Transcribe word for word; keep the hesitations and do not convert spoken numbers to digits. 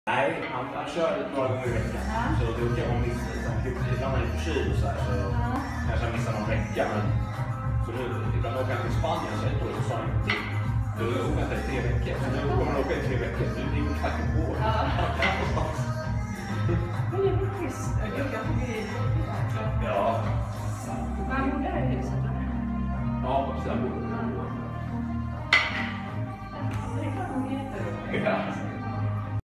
Nej, han, han kör några gånger i veckan. Ja. Så då kan man missa lite. Ibland är han förkyld och så här, så ja. Kanske han missar någon vecka. Men, så nu, ibland åker han till Spanien så ett år så sa han inte till. Då åker han i tre veckor. Så nu kommer han åka i tre veckor. Så det blir en kvart på år. Ja. Men det är faktiskt, jag tycker det är ja. Man bor där i huset. Ja, precis.